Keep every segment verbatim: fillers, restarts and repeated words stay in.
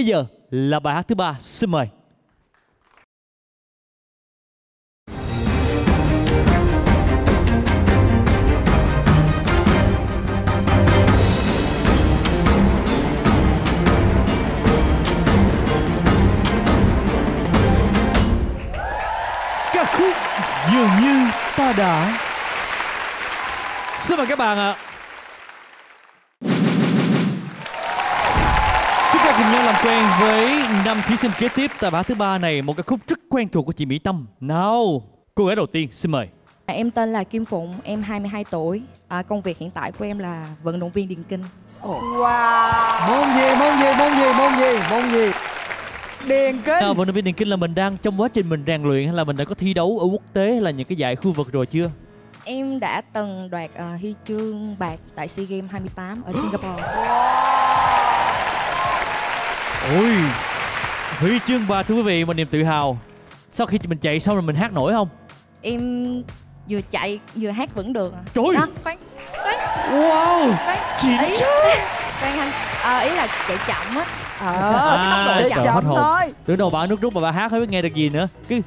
Bây giờ là bài hát thứ ba, xin mời. Ca khúc Dường Như Ta Đã. Xin mời các bạn ạ. Chúng ta cùng nhau làm quen với năm thí sinh kế tiếp tại bài hát thứ ba này, một ca khúc rất quen thuộc của chị Mỹ Tâm. Nào, cô gái đầu tiên xin mời. Em tên là Kim Phụng, em hai mươi hai tuổi. À, công việc hiện tại của em là vận động viên điền kinh. Oh. Wow. Môn gì, môn gì, môn gì, môn gì, môn gì? Điền kinh. À, vận động viên điền kinh là mình đang trong quá trình mình rèn luyện hay là mình đã có thi đấu ở quốc tế hay là những cái giải khu vực rồi chưa? Em đã từng đoạt uh, huy chương bạc tại SEA Games hai mươi tám ở Singapore. Ôi, huy chương bạc thưa quý vị, một niềm tự hào. Sau khi mình chạy xong rồi mình hát nổi không? Em vừa chạy vừa hát vẫn được. Trời ơi. Đó, khoan, khoan. Wow, chị ý, khoan anh, à, ý là chạy chậm á. Ờ, à, cái tốc độ chậm, chậm thôi. Từ đầu bà nước rút mà bà hát không biết nghe được gì nữa. Cứ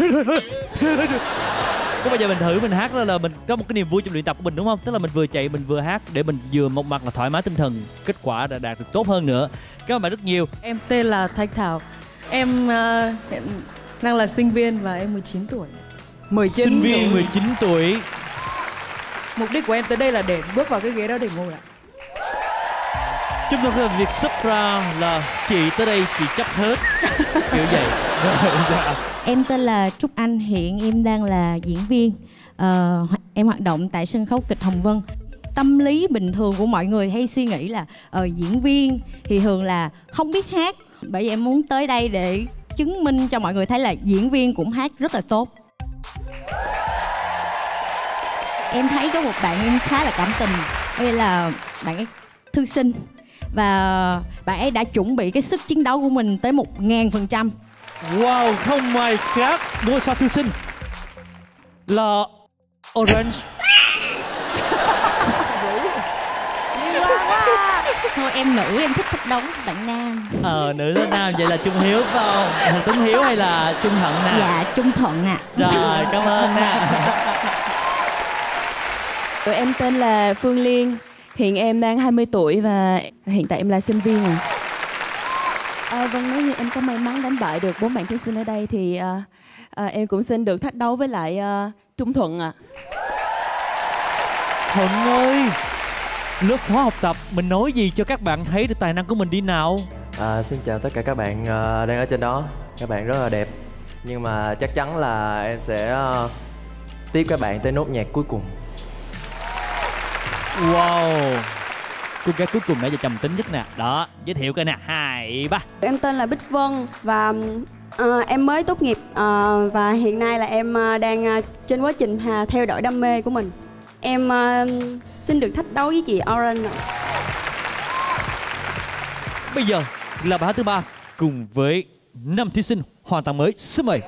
có bây giờ mình thử mình hát đó là mình có một cái niềm vui trong luyện tập của mình đúng không? Tức là mình vừa chạy mình vừa hát để mình vừa một mặt là thoải mái tinh thần, kết quả đã đạt được tốt hơn nữa. Cảm ơn bạn rất nhiều. Em tên là Thanh Thảo. Em uh, hiện đang là sinh viên và em mười chín tuổi. mười chín Sinh viên mười chín tuổi. Mục đích của em tới đây là để bước vào cái ghế đó để ngồi lại. Chúng tôi có việc sắp ra là chị tới đây chị chấp hết kiểu vậy. Em tên là Trúc Anh, hiện em đang là diễn viên. Ờ, em hoạt động tại sân khấu kịch Hồng Vân. Tâm lý bình thường của mọi người hay suy nghĩ là ờ, diễn viên thì thường là không biết hát. Bởi vì em muốn tới đây để chứng minh cho mọi người thấy là diễn viên cũng hát rất là tốt. Em thấy có một bạn em khá là cảm tình. Đây là bạn ấy thư sinh. Và bạn ấy đã chuẩn bị cái sức chiến đấu của mình tới một ngàn phần trăm. Wow, không ai khác ngôi sao thư sinh là Orange. Thôi em nữ em thích thích đấu với bạn nam. Ờ, nữ với nam vậy là Trung Hiếu phải không? Là Tuấn Hiếu hay là Trung Thuận nè? Dạ, Trung Thuận ạ. À. Rồi, cảm ơn nè. Tụi em tên là Phương Liên. Hiện em đang hai mươi tuổi và hiện tại em là sinh viên à. À, vâng, nếu như em có may mắn đánh bại được bốn bạn thí sinh ở đây thì à, à, em cũng xin được thách đấu với lại à, Trung Thuận ạ. À. Thuận ơi, lớp phó học tập mình nói gì cho các bạn thấy được tài năng của mình đi nào? À, xin chào tất cả các bạn uh, đang ở trên đó. Các bạn rất là đẹp. Nhưng mà chắc chắn là em sẽ uh, tiếp các bạn tới nốt nhạc cuối cùng. Wow, cô gái cuối cùng nãy giờ trầm tính nhất nè. Đó, giới thiệu coi nè, hai, ba. Em tên là Bích Vân và uh, em mới tốt nghiệp uh, và hiện nay là em uh, đang uh, trên quá trình uh, theo đuổi đam mê của mình. Em uh, xin được thách đấu với chị Orange. Bây giờ là bài hát thứ ba cùng với năm thí sinh hoàn toàn mới. Xin mời.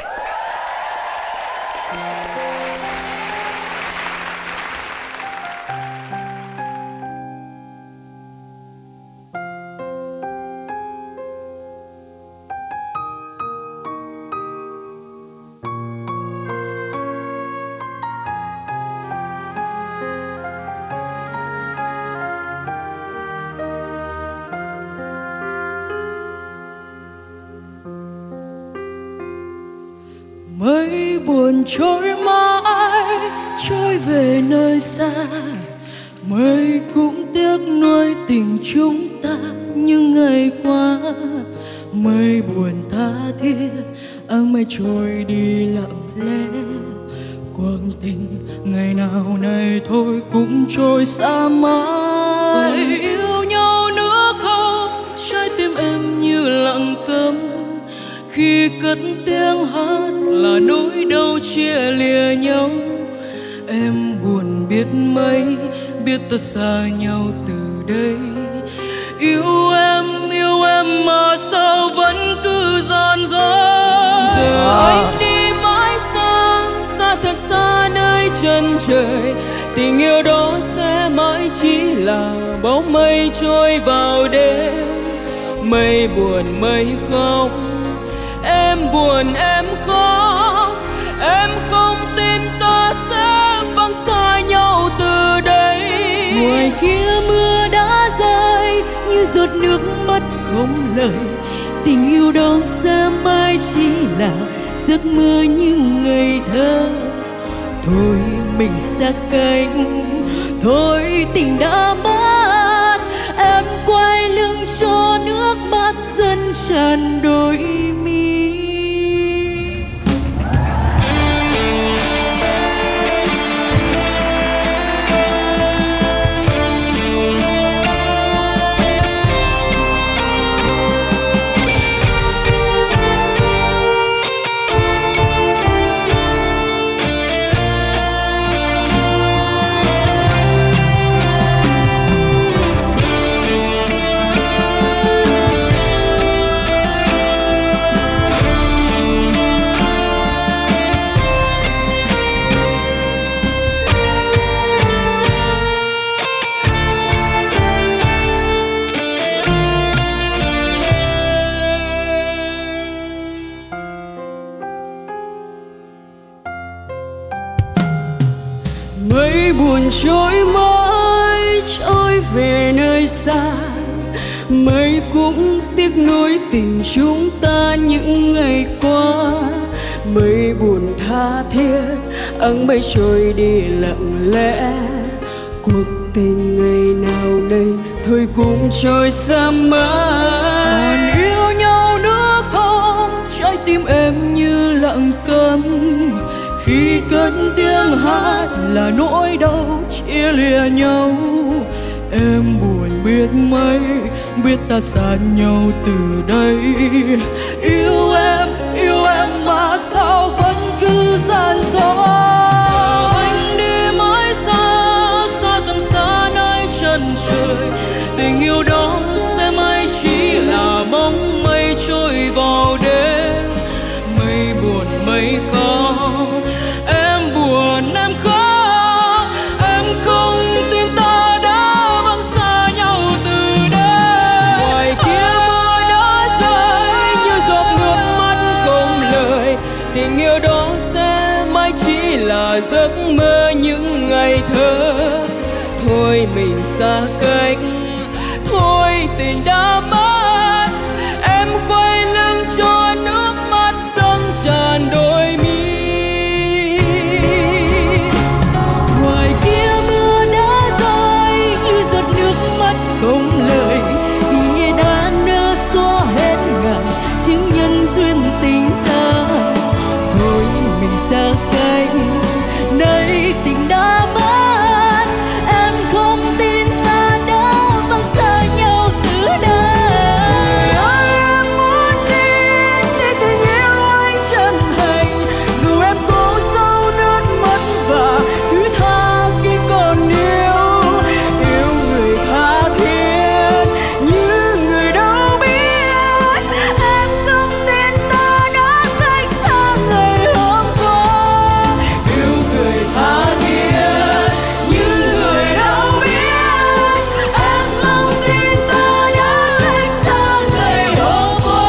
Mây buồn trôi mãi trôi về nơi xa, mây cũng tiếc nuối tình chúng ta những ngày qua. Mây buồn tha thiết áng mây trôi đi lặng lẽ, cuộc tình ngày nào này thôi cũng trôi xa mãi. Còn yêu nhau nữa không, trái tim em như lặng câm khi cất tiếng hát là nỗi đau chia lìa nhau. Em buồn biết mấy, biết ta xa nhau từ đây. Yêu em, yêu em mà sao vẫn cứ giòn gió. Giờ anh đi mãi xa, xa thật xa nơi chân trời. Tình yêu đó sẽ mãi chỉ là bóng mây trôi vào đêm. mây buồn mây khóc. Em buồn em khóc, em không tin ta sẽ vắng xa nhau từ đây. Ngoài kia mưa đã rơi như giọt nước mắt không lời. Tình yêu đó sẽ mãi chỉ là giấc mơ như ngày thơ. Thôi mình xa cách, thôi tình đã mất. Em quay lưng cho nước mắt dần tràn đôi mi. Mây buồn trôi mãi trôi về nơi xa. Mây cũng tiếc nuối tình chúng ta những ngày qua. Mây buồn tha thiết áng mây trôi đi lặng lẽ. Cuộc tình ngày nào đây thôi cũng trôi xa mãi. Còn yêu nhau nữa không? Trái tim em như lặng câm khi cất tiếng hát là nỗi đau chia lìa nhau. Em buồn biết mấy, biết ta xa nhau từ đây. Yêu em, yêu em mà sao vẫn cứ gian dối. Anh đi mãi xa, xa tận xa nơi chân trời. Tình yêu đó sẽ mãi chỉ là bóng mây trôi vào đêm. Mây buồn mây khóc, em buồn em khóc. Em không tin ta đã vắng xa nhau từ đây. Ngoài kia mưa đã rơi như giọt nước mắt không lời. Tình yêu đó sẽ mãi chỉ là giấc mơ những ngày thơ. Thôi mình xa cách, thôi tình đã mất. Em quay lưng cho nước mắt dâng tràn đôi mi. Ngoài kia mưa đã rơi như giọt nước mắt không lời. Nghĩa đã nỡ xóa hết ngàn chứng nhân duyên tình ta. Thôi mình xa cách, nơi tình đã mất. Em không tin ta đã vắng xa nhau từ đây. Em muốn đi để tình yêu anh chân thành. Dù em cố giấu nước mắt và thứ tha khi còn yêu. Yêu người tha thiết như người đâu biết. Em không tin ta đã cách xa ngày hôm qua. Yêu người tha thiết như người đâu biết. Em không tin ta đã cách xa ngày hôm qua.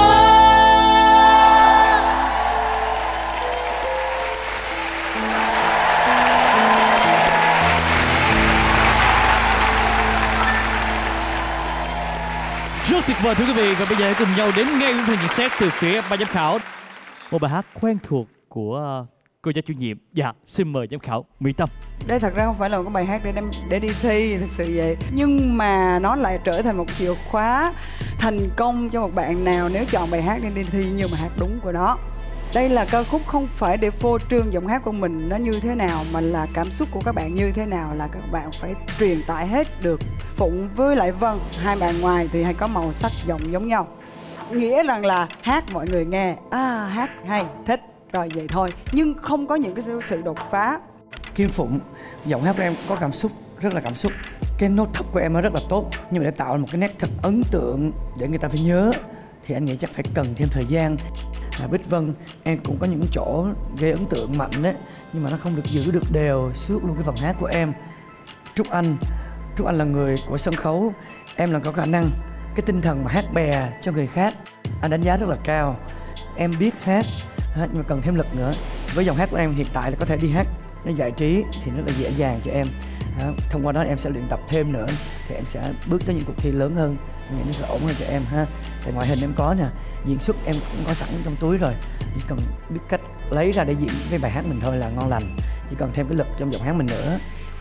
Rất tuyệt vời thưa quý vị, và bây giờ hãy cùng nhau đến ngay với phần nhận xét từ phía ban giám khảo. Một bài hát quen thuộc của uh, cô giáo chủ nhiệm. Dạ, xin mời giám khảo Mỹ Tâm. Đây thật ra không phải là một cái bài hát để đem để đi thi, thực sự vậy. Nhưng mà nó lại trở thành một chìa khóa thành công cho một bạn nào nếu chọn bài hát để đi thi như bài hát đúng của nó. Đây là ca khúc không phải để phô trương giọng hát của mình nó như thế nào, mà là cảm xúc của các bạn như thế nào là các bạn phải truyền tải hết được. Phụng với lại Vân, hai bạn ngoài thì hay có màu sắc giọng giống nhau. Nghĩa rằng là hát mọi người nghe, à hát hay, thích, rồi vậy thôi. Nhưng không có những cái sự đột phá. Kim Phụng, giọng hát của em có cảm xúc, rất là cảm xúc. Cái nốt thấp của em nó rất là tốt. Nhưng mà để tạo một cái nét thật ấn tượng để người ta phải nhớ thì anh nghĩ chắc phải cần thêm thời gian. À, Bích Vân, em cũng có những chỗ gây ấn tượng mạnh đấy, nhưng mà nó không được giữ được đều suốt luôn cái phần hát của em. Trúc Anh, Trúc Anh là người của sân khấu, em là có khả năng cái tinh thần mà hát bè cho người khác anh đánh giá rất là cao. Em biết hát nhưng mà cần thêm lực nữa. Với giọng hát của em hiện tại là có thể đi hát nó giải trí thì rất là dễ dàng cho em. Đó, thông qua đó em sẽ luyện tập thêm nữa thì em sẽ bước tới những cuộc thi lớn hơn, em nghĩ nó sẽ ổn hơn cho em ha. Tại ngoại hình em có nè, diễn xuất em cũng có sẵn trong túi rồi, chỉ cần biết cách lấy ra để diễn cái bài hát mình thôi là ngon lành. Chỉ cần thêm cái lực trong giọng hát mình nữa.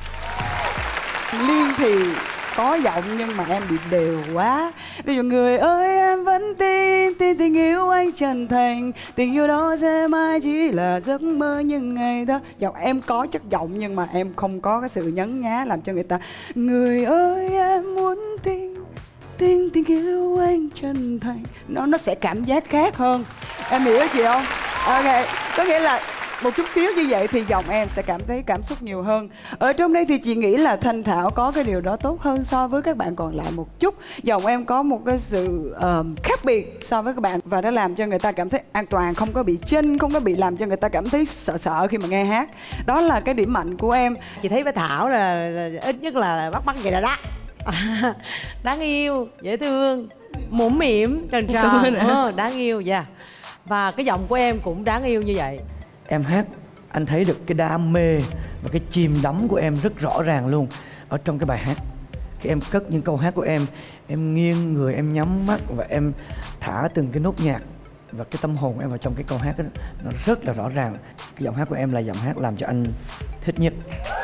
Liên thì có giọng nhưng mà em bị đều quá. Ví dụ người ơi em vẫn tin, tin tình yêu anh chân thành, tình yêu đó sẽ mãi chỉ là giấc mơ những ngày đó. Giọng em có chất giọng nhưng mà em không có cái sự nhấn nhá làm cho người ta người ơi em muốn tin, tin tình yêu anh chân thành. Nó nó sẽ cảm giác khác hơn. Em hiểu chị không? Ok, có nghĩa là một chút xíu như vậy thì giọng em sẽ cảm thấy cảm xúc nhiều hơn. Ở trong đây thì chị nghĩ là Thanh Thảo có cái điều đó tốt hơn so với các bạn còn lại một chút. Giọng em có một cái sự uh, khác biệt so với các bạn và nó làm cho người ta cảm thấy an toàn, không có bị chênh, không có bị làm cho người ta cảm thấy sợ sợ khi mà nghe hát. Đó là cái điểm mạnh của em. Chị thấy với Thảo là, là ít nhất là bắt mắt vậy là đó. Đáng yêu, dễ thương, mũm mỉm, tròn tròn, ờ, đáng yêu dạ. Yeah. Và cái giọng của em cũng đáng yêu như vậy. Em hát anh thấy được cái đam mê và cái chìm đắm của em rất rõ ràng luôn ở trong cái bài hát. Khi em cất những câu hát của em, em nghiêng người, em nhắm mắt và em thả từng cái nốt nhạc và cái tâm hồn của em vào trong cái câu hát đó, nó rất là rõ ràng. Cái giọng hát của em là giọng hát làm cho anh thích nhất.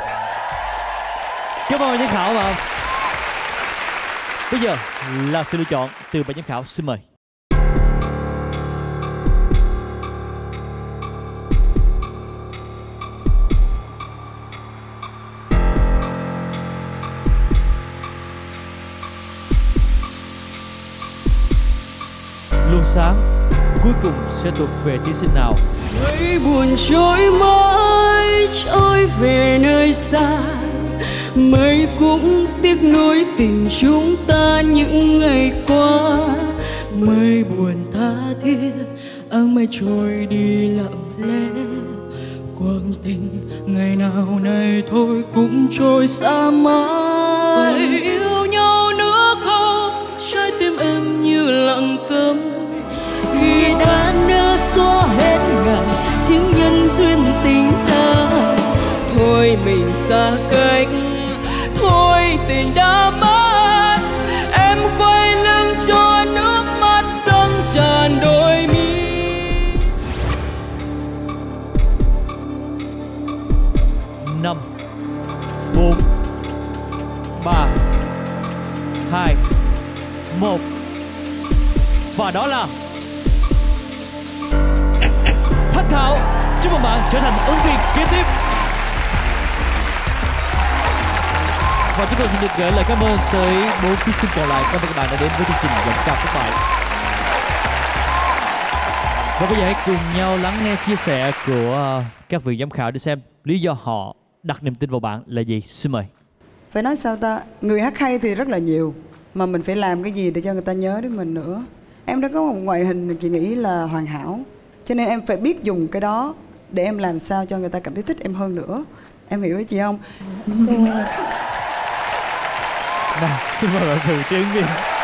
Cảm ơn ban giám khảo. Và bây giờ là sự lựa chọn từ ban giám khảo, xin mời. Luồng sáng cuối cùng sẽ thuộc về thí sinh nào? Mây buồn trôi mãi trôi về nơi xa, mây cũng tiếc nuối tình chúng ta những ngày qua. Mây buồn tha thiết áng mây trôi đi lặng lẽ, quang tình ngày nào này thôi cũng trôi xa mãi. Còn yêu nhau nữa không, trái tim em như lặng câm khi đã nỡ xóa hết ngàn chứng nhân duyên tình ta. Thôi mình xa cách, thôi tình đã mất, em quay lưng cho nước mắt dâng tràn đôi mi. Năm, bốn, ba, hai, một. Và đó là Thanh Thảo. Chúc mừng bạn trở thành ứng viên kế tiếp. Và chúng tôi xin được gửi lời cảm ơn tới bốn thí sinh còn lại. Cảm ơn các bạn đã đến với chương trình Giọng Ca Quốc Bài. Và bây giờ hãy cùng nhau lắng nghe chia sẻ của các vị giám khảo để xem lý do họ đặt niềm tin vào bạn là gì. Xin mời. Phải nói sao ta, người hát hay thì rất là nhiều, mà mình phải làm cái gì để cho người ta nhớ đến mình nữa. Em đã có một ngoại hình chị nghĩ là hoàn hảo, cho nên em phải biết dùng cái đó để em làm sao cho người ta cảm thấy thích em hơn nữa. Em hiểu ý chị không? Nào, xin mời bạn Thùy, ứng viên.